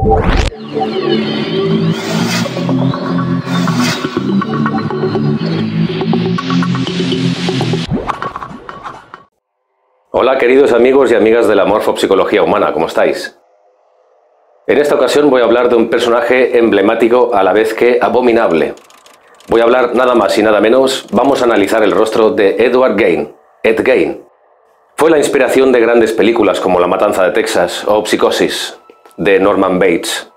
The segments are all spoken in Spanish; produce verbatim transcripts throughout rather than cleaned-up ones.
Hola queridos amigos y amigas de la morfopsicología humana, ¿cómo estáis? En esta ocasión voy a hablar de un personaje emblemático a la vez que abominable. Voy a hablar nada más y nada menos, vamos a analizar el rostro de Edward Gein, Ed Gein. Fue la inspiración de grandes películas como La Matanza de Texas o Psicosis, de Norman Bates.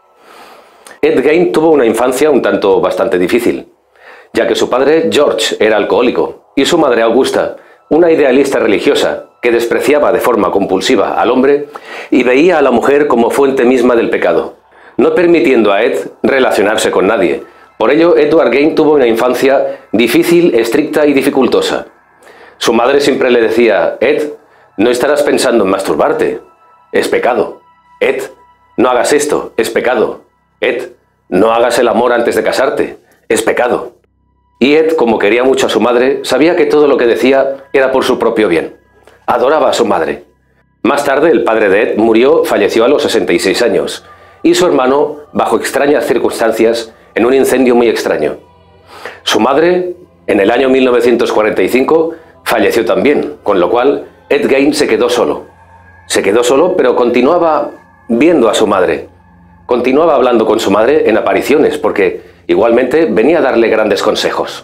Ed Gein tuvo una infancia un tanto bastante difícil, ya que su padre George era alcohólico y su madre Augusta, una idealista religiosa que despreciaba de forma compulsiva al hombre y veía a la mujer como fuente misma del pecado, no permitiendo a Ed relacionarse con nadie. Por ello, Edward Gein tuvo una infancia difícil, estricta y dificultosa. Su madre siempre le decía: Ed, no estarás pensando en masturbarte, es pecado. Ed, no hagas esto, es pecado. Ed, no hagas el amor antes de casarte, es pecado. Y Ed, como quería mucho a su madre, sabía que todo lo que decía era por su propio bien. Adoraba a su madre. Más tarde, el padre de Ed murió, falleció a los sesenta y seis años, y su hermano, bajo extrañas circunstancias, en un incendio muy extraño. Su madre, en el año mil novecientos cuarenta y cinco, falleció también, con lo cual Ed Gein se quedó solo. Se quedó solo, pero continuaba viendo a su madre. Continuaba hablando con su madre en apariciones, porque igualmente venía a darle grandes consejos.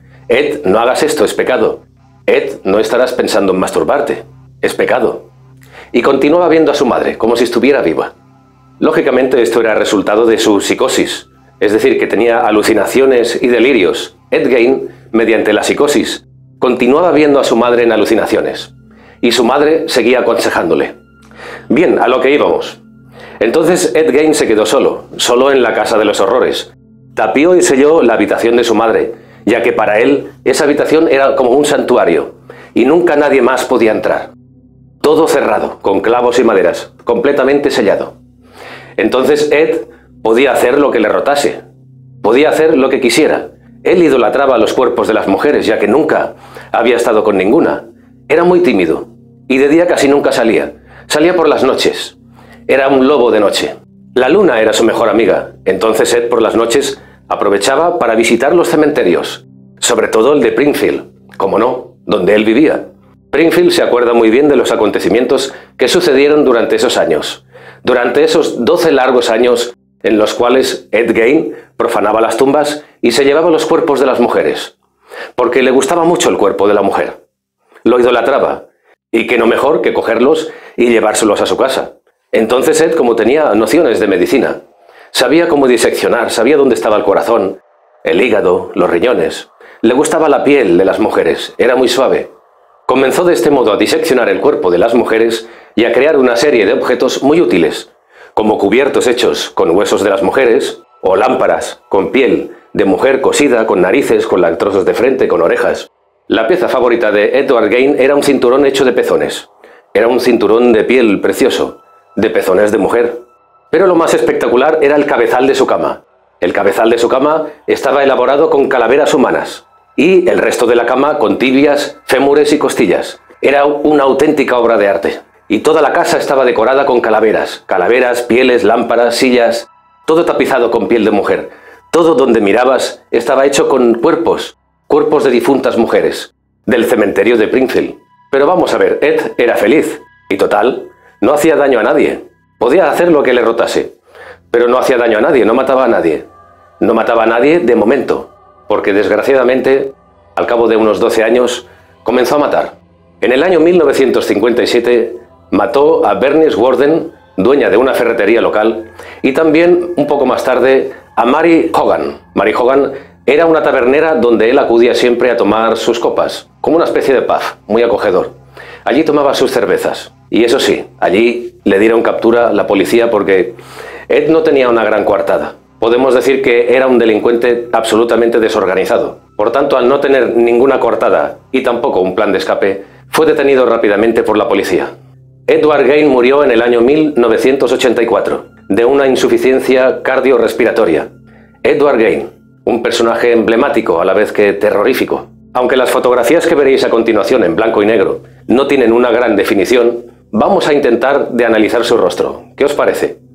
Ed, no hagas esto, es pecado. Ed, no estarás pensando en masturbarte, es pecado. Y continuaba viendo a su madre, como si estuviera viva. Lógicamente esto era resultado de su psicosis, es decir, que tenía alucinaciones y delirios. Ed Gein, mediante la psicosis, continuaba viendo a su madre en alucinaciones, y su madre seguía aconsejándole. Bien, a lo que íbamos. Entonces Ed Gein se quedó solo, solo en la casa de los horrores. Tapió y selló la habitación de su madre, ya que para él esa habitación era como un santuario, y nunca nadie más podía entrar. Todo cerrado, con clavos y maderas, completamente sellado. Entonces Ed podía hacer lo que le rotase, podía hacer lo que quisiera. Él idolatraba los cuerpos de las mujeres, ya que nunca había estado con ninguna. Era muy tímido, y de día casi nunca salía. Salía por las noches. Era un lobo de noche. La luna era su mejor amiga, entonces Ed por las noches aprovechaba para visitar los cementerios, sobre todo el de Springfield, como no, donde él vivía. Springfield se acuerda muy bien de los acontecimientos que sucedieron durante esos años, durante esos doce largos años en los cuales Ed Gein profanaba las tumbas y se llevaba los cuerpos de las mujeres, porque le gustaba mucho el cuerpo de la mujer. Lo idolatraba, y qué no mejor que cogerlos y llevárselos a su casa. Entonces Ed, como tenía nociones de medicina, sabía cómo diseccionar, sabía dónde estaba el corazón, el hígado, los riñones. Le gustaba la piel de las mujeres, era muy suave. Comenzó de este modo a diseccionar el cuerpo de las mujeres y a crear una serie de objetos muy útiles, como cubiertos hechos con huesos de las mujeres, o lámparas con piel de mujer cosida, con narices, con trozos de frente, con orejas. La pieza favorita de Edward Gein era un cinturón hecho de pezones. Era un cinturón de piel precioso, de pezones de mujer. Pero lo más espectacular era el cabezal de su cama. El cabezal de su cama estaba elaborado con calaveras humanas, y el resto de la cama con tibias, fémures y costillas. Era una auténtica obra de arte. Y toda la casa estaba decorada con calaveras, calaveras, pieles, lámparas, sillas, todo tapizado con piel de mujer. Todo donde mirabas estaba hecho con cuerpos, cuerpos de difuntas mujeres, del cementerio de Springfield. Pero vamos a ver, Ed era feliz, y total, no hacía daño a nadie. Podía hacer lo que le rotase, pero no hacía daño a nadie, no mataba a nadie. No mataba a nadie de momento, porque desgraciadamente, al cabo de unos doce años, comenzó a matar. En el año mil novecientos cincuenta y siete mató a Bernice Warden, dueña de una ferretería local, y también, un poco más tarde, a Mary Hogan. Mary Hogan era una tabernera donde él acudía siempre a tomar sus copas, como una especie de pub, muy acogedor. Allí tomaba sus cervezas. Y eso sí, allí le dieron captura la policía porque Ed no tenía una gran coartada. Podemos decir que era un delincuente absolutamente desorganizado. Por tanto, al no tener ninguna coartada y tampoco un plan de escape, fue detenido rápidamente por la policía. Edward Gein murió en el año mil novecientos ochenta y cuatro, de una insuficiencia cardiorrespiratoria. Edward Gein, un personaje emblemático a la vez que terrorífico. Aunque las fotografías que veréis a continuación en blanco y negro no tienen una gran definición, vamos a intentar de analizar su rostro. ¿Qué os parece?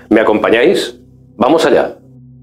¿Me acompañáis? ¡Vamos allá!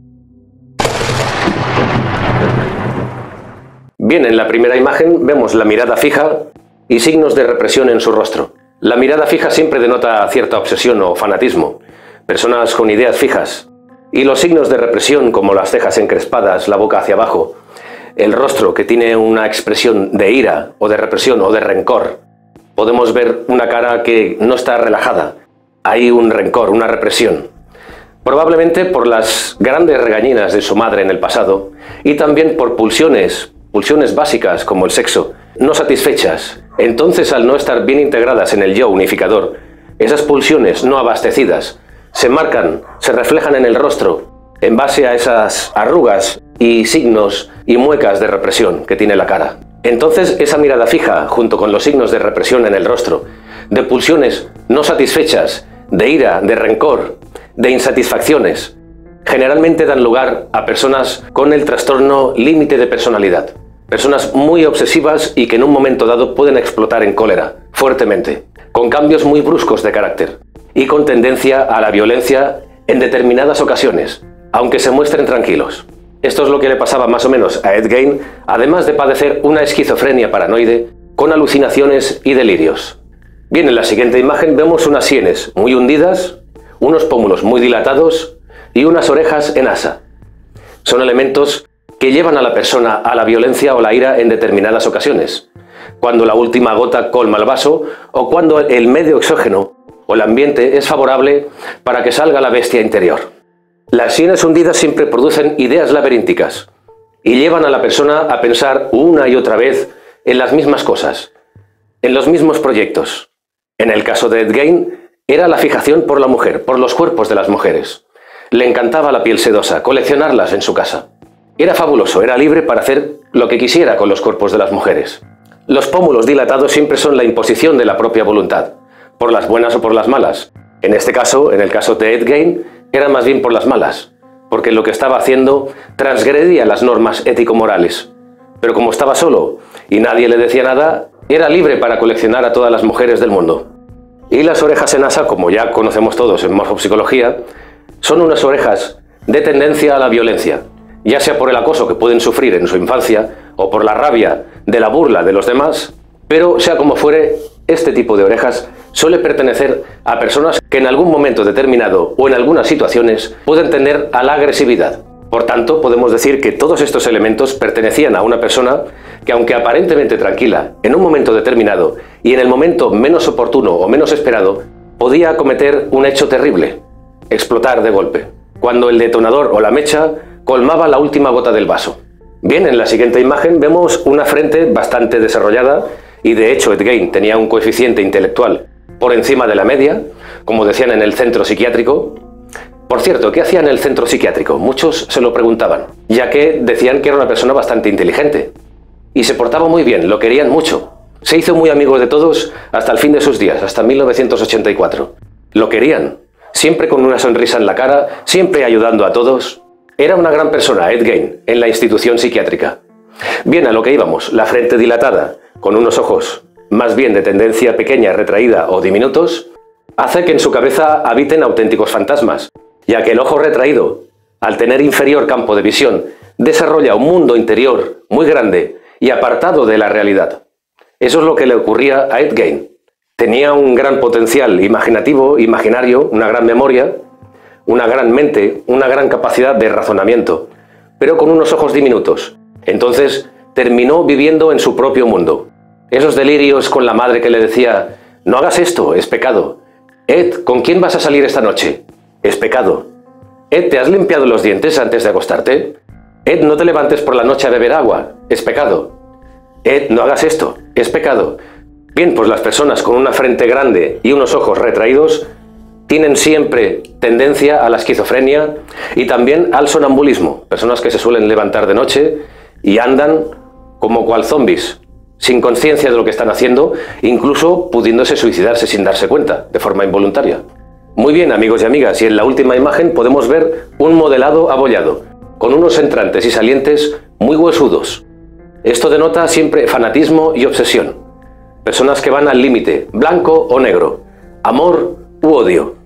Bien, en la primera imagen vemos la mirada fija y signos de represión en su rostro. La mirada fija siempre denota cierta obsesión o fanatismo, personas con ideas fijas, y los signos de represión como las cejas encrespadas, la boca hacia abajo, el rostro que tiene una expresión de ira o de represión o de rencor. Podemos ver una cara que no está relajada, hay un rencor, una represión. Probablemente por las grandes regañinas de su madre en el pasado y también por pulsiones, pulsiones básicas como el sexo, no satisfechas. Entonces, al no estar bien integradas en el yo unificador, esas pulsiones no abastecidas se marcan, se reflejan en el rostro en base a esas arrugas y signos y muecas de represión que tiene la cara. Entonces, esa mirada fija, junto con los signos de represión en el rostro, de pulsiones no satisfechas, de ira, de rencor, de insatisfacciones, generalmente dan lugar a personas con el trastorno límite de personalidad. Personas muy obsesivas y que en un momento dado pueden explotar en cólera, fuertemente, con cambios muy bruscos de carácter y con tendencia a la violencia en determinadas ocasiones, aunque se muestren tranquilos. Esto es lo que le pasaba más o menos a Ed Gein, además de padecer una esquizofrenia paranoide con alucinaciones y delirios. Bien, en la siguiente imagen vemos unas sienes muy hundidas, unos pómulos muy dilatados y unas orejas en asa. Son elementos que llevan a la persona a la violencia o la ira en determinadas ocasiones, cuando la última gota colma el vaso o cuando el medio exógeno o el ambiente es favorable para que salga la bestia interior. Las sienes hundidas siempre producen ideas laberínticas y llevan a la persona a pensar una y otra vez en las mismas cosas, en los mismos proyectos. En el caso de Ed Gein, era la fijación por la mujer, por los cuerpos de las mujeres. Le encantaba la piel sedosa, coleccionarlas en su casa. Era fabuloso, era libre para hacer lo que quisiera con los cuerpos de las mujeres. Los pómulos dilatados siempre son la imposición de la propia voluntad, por las buenas o por las malas. En este caso, en el caso de Ed Gein, era más bien por las malas, porque lo que estaba haciendo transgredía las normas ético-morales. Pero como estaba solo y nadie le decía nada, era libre para coleccionar a todas las mujeres del mundo. Y las orejas en asa, como ya conocemos todos en morfopsicología, son unas orejas de tendencia a la violencia, ya sea por el acoso que pueden sufrir en su infancia o por la rabia de la burla de los demás, pero sea como fuere, este tipo de orejas suele pertenecer a personas que en algún momento determinado o en algunas situaciones pueden tender a la agresividad. Por tanto, podemos decir que todos estos elementos pertenecían a una persona que, aunque aparentemente tranquila, en un momento determinado y en el momento menos oportuno o menos esperado, podía cometer un hecho terrible, explotar de golpe, cuando el detonador o la mecha colmaba la última gota del vaso. Bien, en la siguiente imagen vemos una frente bastante desarrollada y de hecho Ed Gein tenía un coeficiente intelectual por encima de la media, como decían en el centro psiquiátrico. Por cierto, ¿qué hacía en el centro psiquiátrico? Muchos se lo preguntaban, ya que decían que era una persona bastante inteligente y se portaba muy bien, lo querían mucho. Se hizo muy amigo de todos hasta el fin de sus días, hasta mil novecientos ochenta y cuatro. Lo querían, siempre con una sonrisa en la cara, siempre ayudando a todos. Era una gran persona, Ed Gein, en la institución psiquiátrica. Bien, a lo que íbamos, la frente dilatada, con unos ojos más bien de tendencia pequeña, retraída o diminutos, hace que en su cabeza habiten auténticos fantasmas, ya que el ojo retraído, al tener inferior campo de visión, desarrolla un mundo interior muy grande y apartado de la realidad. Eso es lo que le ocurría a Ed Gein. Tenía un gran potencial imaginativo, imaginario, una gran memoria, una gran mente, una gran capacidad de razonamiento, pero con unos ojos diminutos. Entonces terminó viviendo en su propio mundo. Esos delirios con la madre que le decía, no hagas esto, es pecado. Ed, ¿con quién vas a salir esta noche? Es pecado. Ed, ¿te has limpiado los dientes antes de acostarte? Ed, no te levantes por la noche a beber agua, es pecado. Ed, no hagas esto, es pecado. Bien, pues las personas con una frente grande y unos ojos retraídos tienen siempre tendencia a la esquizofrenia y también al sonambulismo. Personas que se suelen levantar de noche y andan como cual zombies, sin conciencia de lo que están haciendo, incluso pudiéndose suicidarse sin darse cuenta, de forma involuntaria. Muy bien, amigos y amigas, y en la última imagen podemos ver un modelado abollado, con unos entrantes y salientes muy huesudos. Esto denota siempre fanatismo y obsesión. Personas que van al límite, blanco o negro, amor u odio.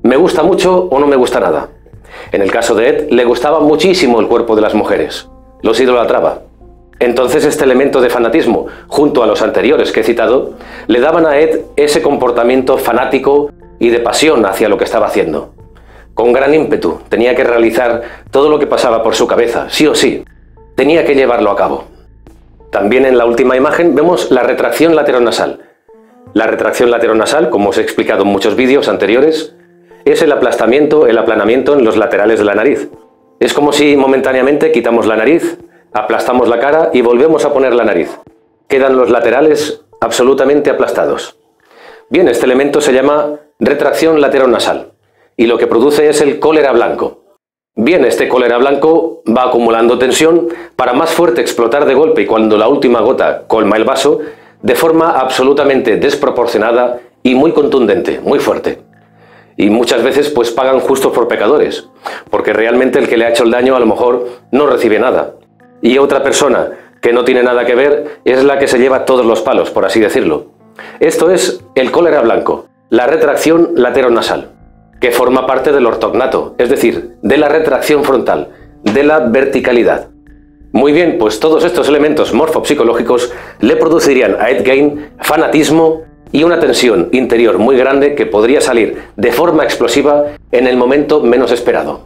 ¿Me gusta mucho o no me gusta nada? En el caso de Ed, le gustaba muchísimo el cuerpo de las mujeres. Los idolatraba. Entonces este elemento de fanatismo, junto a los anteriores que he citado, le daban a Ed ese comportamiento fanático y de pasión hacia lo que estaba haciendo. Con gran ímpetu, tenía que realizar todo lo que pasaba por su cabeza, sí o sí. Tenía que llevarlo a cabo. También en la última imagen vemos la retracción lateronasal. La retracción lateronasal, como os he explicado en muchos vídeos anteriores, es el aplastamiento, el aplanamiento en los laterales de la nariz. Es como si momentáneamente quitamos la nariz, aplastamos la cara y volvemos a poner la nariz. Quedan los laterales absolutamente aplastados. Bien, este elemento se llama retracción lateronasal y lo que produce es el cólera blanco. Bien, este cólera blanco va acumulando tensión para más fuerte explotar de golpe y cuando la última gota colma el vaso, de forma absolutamente desproporcionada y muy contundente, muy fuerte. Y muchas veces pues pagan justos por pecadores, porque realmente el que le ha hecho el daño a lo mejor no recibe nada. Y otra persona que no tiene nada que ver es la que se lleva todos los palos, por así decirlo. Esto es el cólera blanco, la retracción lateronasal, que forma parte del ortognato, es decir, de la retracción frontal, de la verticalidad. Muy bien, pues todos estos elementos morfopsicológicos le producirían a Ed Gein fanatismo y una tensión interior muy grande que podría salir de forma explosiva en el momento menos esperado.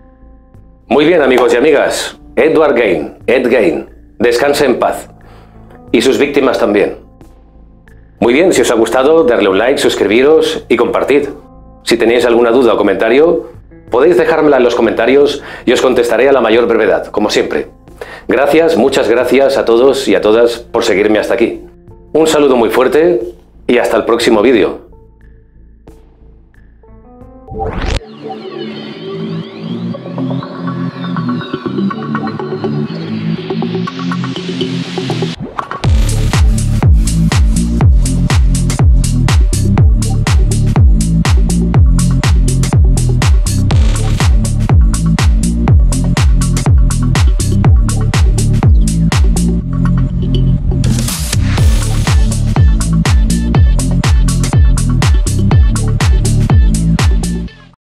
Muy bien, amigos y amigas, Edward Gein, Ed Gein, descanse en paz. Y sus víctimas también. Muy bien, si os ha gustado, darle un like, suscribiros y compartid. Si tenéis alguna duda o comentario, podéis dejármela en los comentarios y os contestaré a la mayor brevedad, como siempre. Gracias, muchas gracias a todos y a todas por seguirme hasta aquí. Un saludo muy fuerte y hasta el próximo vídeo.